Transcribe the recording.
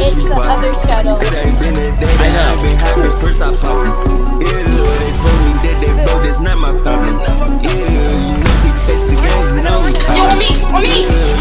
It's the other kettle. It ain't been a day that I've been hot, bitch, purse I poppin'. Yeah, they told me that they broke, that's not my problem. Yeah, you know we test the game, you know we Yo, on me! Yeah,